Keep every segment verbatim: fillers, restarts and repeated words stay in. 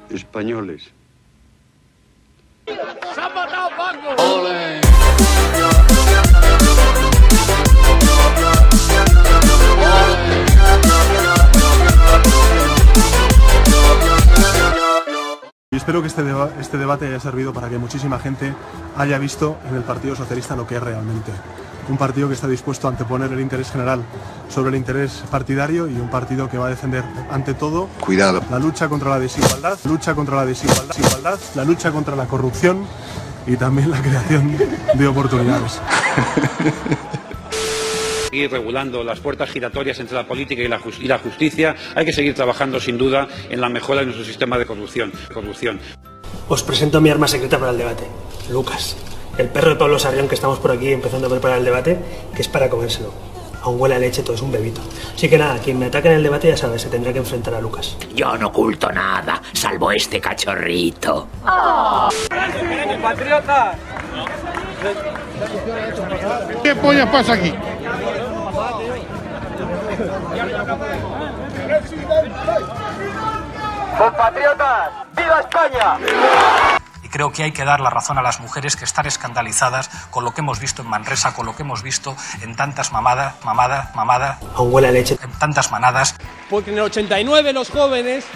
españoles. ¡Se han matado, Paco! ¡Ole! Y espero que este, deba este debate haya servido para que muchísima gente haya visto en el Partido Socialista lo que es realmente. Un partido que está dispuesto a anteponer el interés general sobre el interés partidario y un partido que va a defender ante todo Cuidado. la lucha contra la desigualdad, lucha contra la desigualdad, desigualdad, la lucha contra la corrupción y también la creación de oportunidades. Seguir regulando las puertas giratorias entre la política y la, y la justicia. Hay que seguir trabajando sin duda en la mejora de nuestro sistema de corrupción. corrupción. Os presento mi arma secreta para el debate, Lucas, el perro de Pablo Sarrión, que estamos por aquí empezando a preparar el debate, que es para comérselo. Aún huele a leche, todo es un bebito. Así que nada, quien me ataque en el debate ya sabes, se tendrá que enfrentar a Lucas. Yo no oculto nada, salvo este cachorrito. ¡Oh! ¡Patriotas! ¿Qué pollas pasa aquí? ¡Compatriotas! ¡Viva España! Y creo que hay que dar la razón a las mujeres que están escandalizadas con lo que hemos visto en Manresa, con lo que hemos visto en tantas mamadas, mamadas, mamadas, aún huele a leche, en tantas manadas. Porque en el ochenta y nueve los jóvenes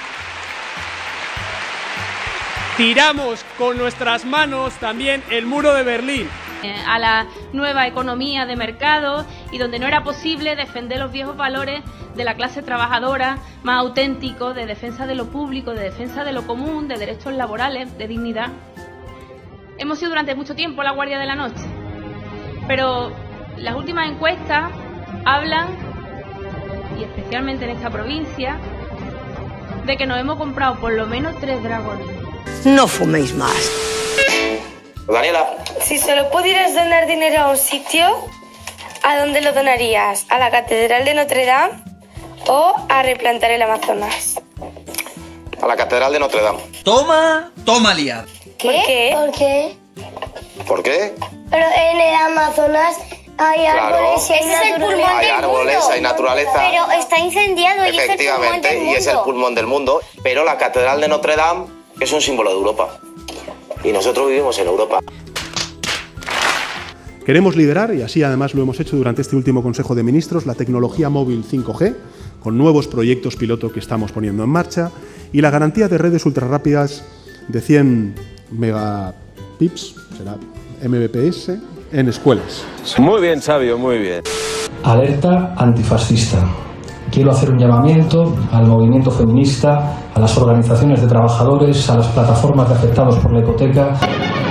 tiramos con nuestras manos también el muro de Berlín. A la nueva economía de mercado y donde no era posible defender los viejos valores de la clase trabajadora más auténticos, de defensa de lo público, de defensa de lo común, de derechos laborales, de dignidad. Hemos sido durante mucho tiempo la guardia de la noche, pero las últimas encuestas hablan, y especialmente en esta provincia, de que nos hemos comprado por lo menos tres dragones. No fuméis más. Daniela. Si solo pudieras donar dinero a un sitio, ¿a dónde lo donarías? ¿A la Catedral de Notre Dame o a replantar el Amazonas? A la Catedral de Notre Dame. Toma, toma liar. ¿Qué? ¿Por qué? ¿Por qué? Pero en el Amazonas hay árboles, claro. y hay, naturaleza. Hay árboles, hay naturaleza. Pero está incendiado y es el pulmón del mundo. Y es el pulmón del mundo. Pero la Catedral de Notre Dame es un símbolo de Europa. Y nosotros vivimos en Europa. Queremos liderar, y así además lo hemos hecho durante este último Consejo de Ministros, la tecnología móvil cinco G, con nuevos proyectos piloto que estamos poniendo en marcha, y la garantía de redes ultrarrápidas de cien megapips, será M B P S, en escuelas. Muy bien, Sabio, muy bien. Alerta antifascista. Quiero hacer un llamamiento al movimiento feminista, a las organizaciones de trabajadores, a las plataformas de afectados por la hipoteca.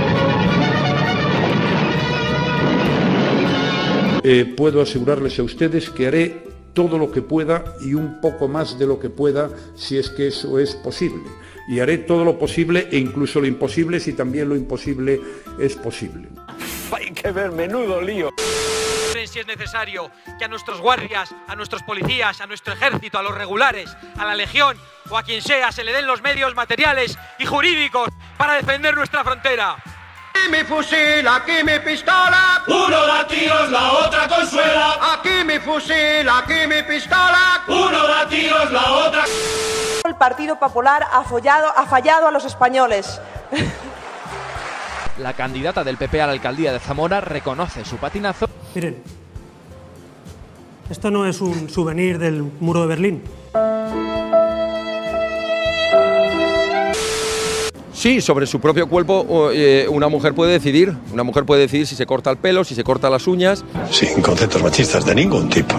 Eh, puedo asegurarles a ustedes que haré todo lo que pueda y un poco más de lo que pueda si es que eso es posible. Y haré todo lo posible e incluso lo imposible si también lo imposible es posible. Hay que ver, menudo lío. Si es necesario que a nuestros guardias, a nuestros policías, a nuestro ejército, a los regulares, a la legión o a quien sea se le den los medios materiales y jurídicos para defender nuestra frontera. Aquí mi fusil, aquí mi pistola. Uno da tiros, la otra consuela. Aquí mi fusil, aquí mi pistola. Uno da tiros, la otra. El Partido Popular ha fallado, ha fallado a los españoles. La candidata del P P a la alcaldía de Zamora reconoce su patinazo. Miren, esto no es un souvenir del muro de Berlín. Sí, sobre su propio cuerpo eh, una mujer puede decidir. Una mujer puede decidir si se corta el pelo, si se corta las uñas. Sin conceptos machistas de ningún tipo.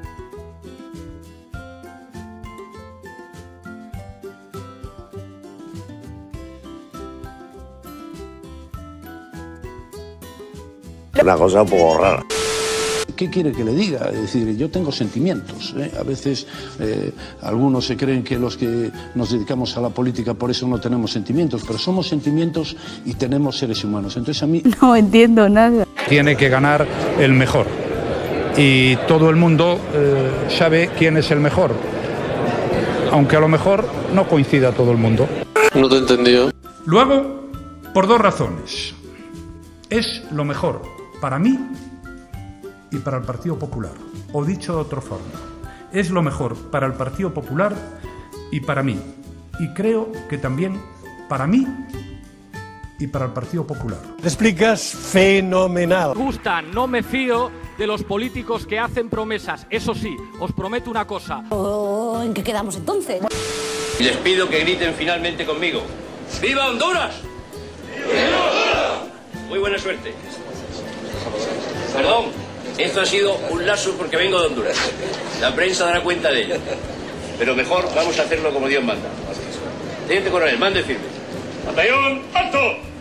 Una cosa un poco rara. ¿Qué quiere que le diga? Es decir, yo tengo sentimientos, ¿eh? A veces eh, algunos se creen que los que nos dedicamos a la política por eso no tenemos sentimientos, pero somos sentimientos y tenemos seres humanos. Entonces a mí... No entiendo nada. Tiene que ganar el mejor. Y todo el mundo eh, sabe quién es el mejor. Aunque a lo mejor no coincida todo el mundo. No te he entendido. Lo hago por dos razones. Es lo mejor para mí y para el Partido Popular. O dicho de otra forma, es lo mejor para el Partido Popular y para mí. y creo que también para mí y para el Partido Popular. Te explicas fenomenal. Gustan, no me fío de los políticos que hacen promesas. Eso sí, os prometo una cosa. Oh, ¿en qué quedamos entonces? Y les pido que griten finalmente conmigo. ¡Viva Honduras! ¡Viva Honduras! Muy buena suerte. Perdón, esto ha sido un lapsus porque vengo de Honduras. La prensa dará cuenta de ello. Pero mejor vamos a hacerlo como Dios manda. Teniente coronel, mande firme. ¡Batallón, alto!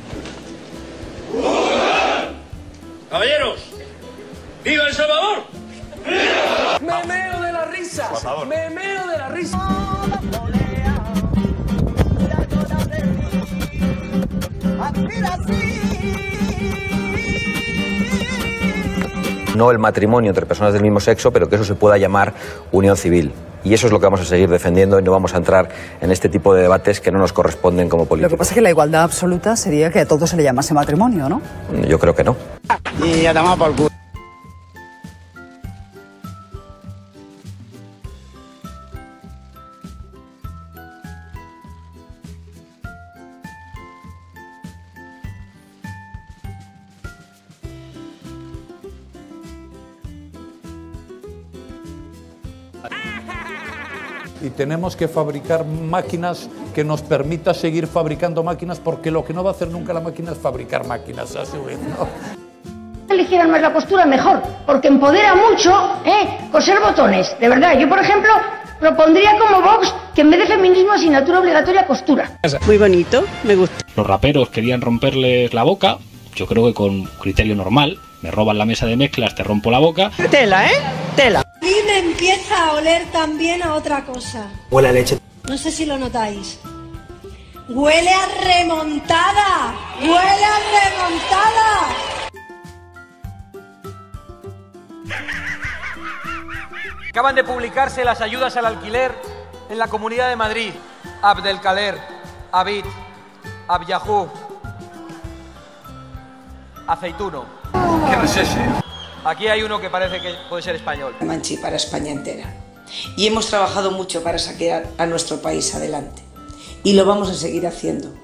Caballeros, ¡viva El Salvador! ¡viva! Me meo de la risa. Por favor. Me meo de la risa. No el matrimonio entre personas del mismo sexo, pero que eso se pueda llamar unión civil. Y eso es lo que vamos a seguir defendiendo y no vamos a entrar en este tipo de debates que no nos corresponden como políticos. Lo que pasa es que la igualdad absoluta sería que a todo se le llamase matrimonio, ¿no? Yo creo que no. Y ya tomamos por culo. Y tenemos que fabricar máquinas que nos permita seguir fabricando máquinas, porque lo que no va a hacer nunca la máquina es fabricar máquinas a su vez, ¿no? Eligieran más la costura mejor, porque empodera mucho, ¿eh? Coser botones, de verdad. Yo, por ejemplo, propondría como Vox que en vez de feminismo asignatura obligatoria costura. Muy bonito, me gusta. Los raperos querían romperles la boca, yo creo que con criterio normal. Me roban la mesa de mezclas, te rompo la boca. Tela, ¿eh? Tela. A mí me empieza a oler también a otra cosa. Huele a leche. No sé si lo notáis. ¡Huele a remontada! ¡Huele a remontada! Acaban de publicarse las ayudas al alquiler en la Comunidad de Madrid. Abdelkader, Abid, Abyahú, Aceituno. ¿Qué no es ese? Aquí hay uno que parece que puede ser español. Manchi para España entera. Y hemos trabajado mucho para sacar a nuestro país adelante. Y lo vamos a seguir haciendo.